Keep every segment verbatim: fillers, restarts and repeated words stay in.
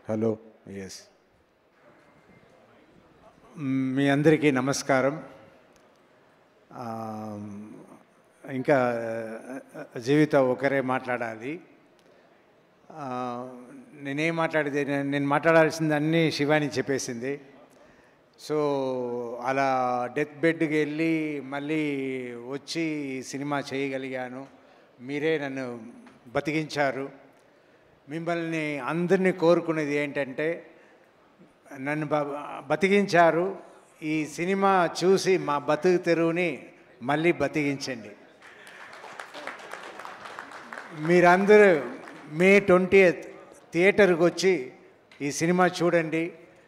Hello yes మీ అందరికీ నమస్కారం. ఇంకా జీవిత ఒకరే మాట్లాడాలి. నేనేం మాట్లాడితే నేను మాట్లాడాల్సింది అన్నీ శివాని చెప్పేసింది. సో అలా డెత్ బెడ్కి వెళ్ళి మళ్ళీ వచ్చి సినిమా చేయగలిగాను. మీరే నన్ను బతికించారు. మిమ్మల్ని అందరినీ కోరుకునేది ఏంటంటే నన్ను బ బతికించారు. ఈ సినిమా చూసి మా బతుకు తెరువుని మళ్ళీ బతికించండి. మీరందరూ మే ట్వంటీయత్ థియేటర్కి వచ్చి ఈ సినిమా చూడండి.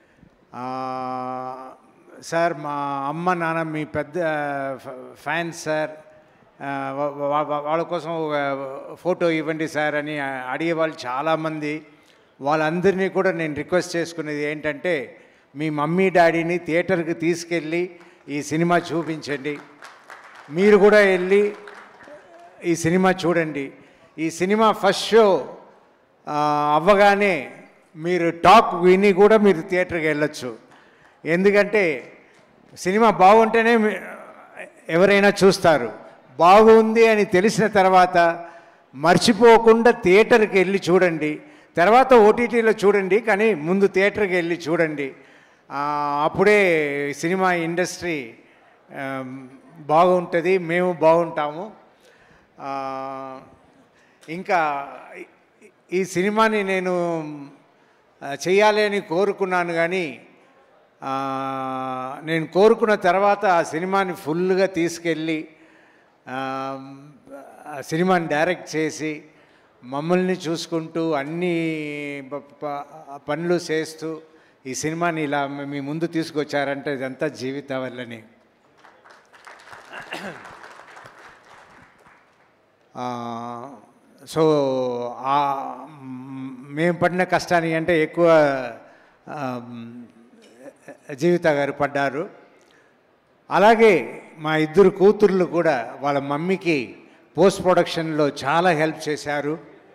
సార్ మా అమ్మ నాన్న మీ పెద్ద ఫ్యాన్స్ సార్, వాళ్ళ కోసం ఫోటో ఇవ్వండి సార్ అని అడిగేవాళ్ళు చాలామంది. వాళ్ళందరినీ కూడా నేను రిక్వెస్ట్ చేసుకునేది ఏంటంటే మీ మమ్మీ డాడీని థియేటర్కి తీసుకెళ్ళి ఈ సినిమా చూపించండి. మీరు కూడా వెళ్ళి ఈ సినిమా చూడండి. ఈ సినిమా ఫస్ట్ షో అవ్వగానే మీరు టాక్ విని కూడా మీరు థియేటర్కి వెళ్ళొచ్చు. ఎందుకంటే సినిమా బాగుంటేనే ఎవరైనా చూస్తారు. బాగుంది అని తెలిసిన తర్వాత మర్చిపోకుండా థియేటర్కి వెళ్ళి చూడండి. తర్వాత ఓటీటీలో చూడండి, కానీ ముందు థియేటర్కి వెళ్ళి చూడండి. అప్పుడే సినిమా ఇండస్ట్రీ బాగుంటుంది, మేము బాగుంటాము. ఇంకా ఈ సినిమాని నేను చేయాలి అని కోరుకున్నాను, కానీ నేను కోరుకున్న తర్వాత ఆ సినిమాని ఫుల్గా తీసుకెళ్ళి సినిమాని డైరెక్ట్ చేసి మమ్మల్ని చూసుకుంటూ అన్ని పనులు చేస్తూ ఈ సినిమాని ఇలా మీ ముందు తీసుకొచ్చారంటే ఇదంతా జీవితం వల్లనే. సో మేము పడిన కష్టానికి అంటే ఎక్కువ జీవిత గారు పడ్డారు. అలాగే మా ఇద్దరు కూతుర్లు కూడా వాళ్ళ మమ్మీకి పోస్ట్ ప్రొడక్షన్లో చాలా హెల్ప్ చేశారు.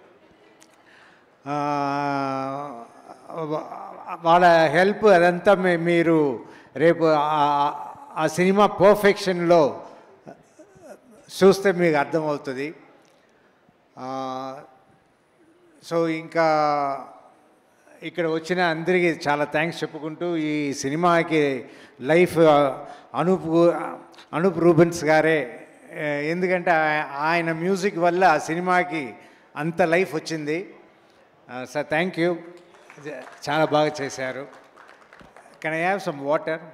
వాళ్ళ హెల్ప్ అదంతా మీరు రేపు ఆ సినిమా పర్ఫెక్షన్లో చూస్తే మీకు అర్థమవుతుంది. సో ఇంకా ఇక్కడ వచ్చిన అందరికీ చాలా థ్యాంక్స్ చెప్పుకుంటూ ఈ సినిమాకి లైఫ్ అనూప్ అనూప్ రూబెన్స్ గారే. ఎందుకంటే ఆయన మ్యూజిక్ వల్ల ఆ సినిమాకి అంత లైఫ్ వచ్చింది. సార్ థ్యాంక్ యూ, చాలా బాగా చేశారు. Can I have some water?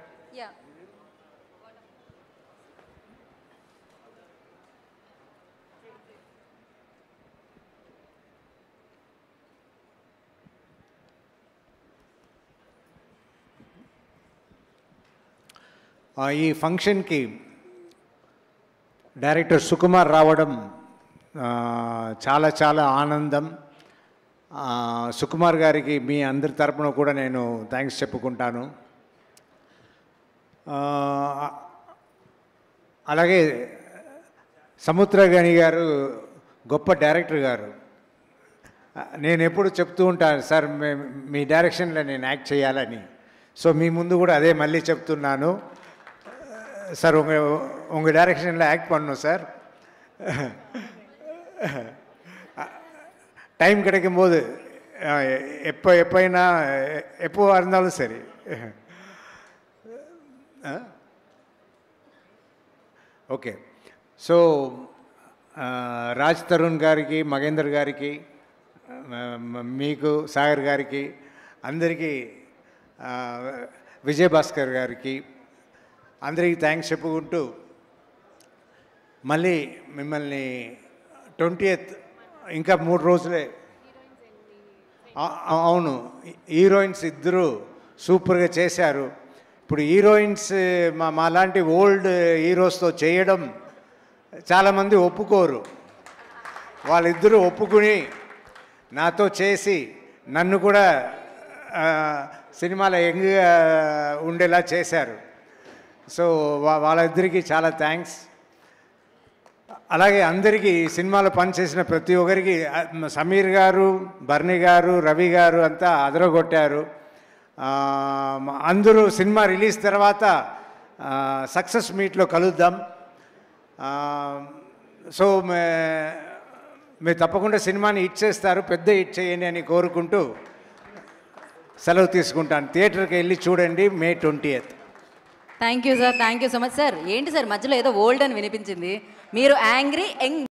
ఈ ఫంక్షన్కి డైరెక్టర్ సుకుమార్ రావడం చాలా చాలా ఆనందం. సుకుమార్ గారికి మీ అందరి తరపున కూడా నేను థ్యాంక్స్ చెప్పుకుంటాను. అలాగే సముద్రగని గారు గొప్ప డైరెక్టర్ గారు. నేను ఎప్పుడు చెప్తూ ఉంటాను సార్ మీ డైరెక్షన్లో నేను యాక్ట్ చేయాలని. సో మీ ముందు కూడా అదే మళ్ళీ చెప్తున్నాను సార్, உங்க உங்கள் டைரக்ஷனில் ஆக்ட் பண்ணணும் சார். டைம் கிடைக்கும் போது எப்போ எப்போனா எப்போவா இருந்தாலும் சரி. ఓకే. సో రాజ్ తరుణ్ గారికి, మగేందర్ గారికి, మీకు సాగర్ గారికి, అందరికీ, విజయభాస్కర్ గారికి అందరికీ థ్యాంక్స్ చెప్పుకుంటూ మళ్ళీ మిమ్మల్ని ట్వంటీయత్ ఇంకా మూడు రోజులే. అవును, హీరోయిన్స్ ఇద్దరు సూపర్గా చేశారు. ఇప్పుడు హీరోయిన్స్ మా మాలాంటి ఓల్డ్ హీరోస్తో చేయడం చాలామంది ఒప్పుకోరు. వాళ్ళిద్దరూ ఒప్పుకుని నాతో చేసి నన్ను కూడా సినిమాలో యంగ్గా ఉండేలా చేశారు. సో వాళ్ళిద్దరికీ చాలా థ్యాంక్స్. అలాగే అందరికీ సినిమాలో పనిచేసిన ప్రతి ఒక్కరికి సమీర్ గారు, బర్ని గారు, రవి గారు అంతా అదరగొట్టారు. అందరూ సినిమా రిలీజ్ తర్వాత సక్సెస్ మీట్లో కలుద్దాం. సో మే మీరు తప్పకుండా సినిమాని హిట్ చేస్తారు, పెద్ద హిట్ చేయండి అని కోరుకుంటూ సెలవు తీసుకుంటాను. థియేటర్కి వెళ్ళి చూడండి May twenty eighth. Thank you sir, thank you so much sir. ఏంటి సార్ మధ్యలో ఏదో ఓల్డ్ అని వినిపించింది, మీరు యాంగ్రీ యంగ్